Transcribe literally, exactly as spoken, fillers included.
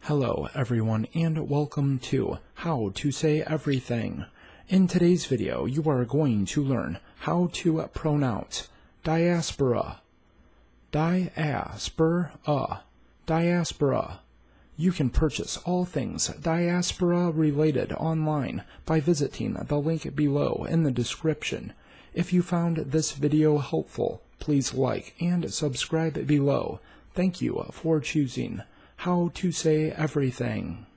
Hello everyone and welcome to How to Say Everything. In today's video you are going to learn how to pronounce diaspora. Diaspora. Diaspora. You can purchase all things diaspora related online by visiting the link below in the description. If you found this video helpful, please like and subscribe below. Thank you for choosing How to Say Everything.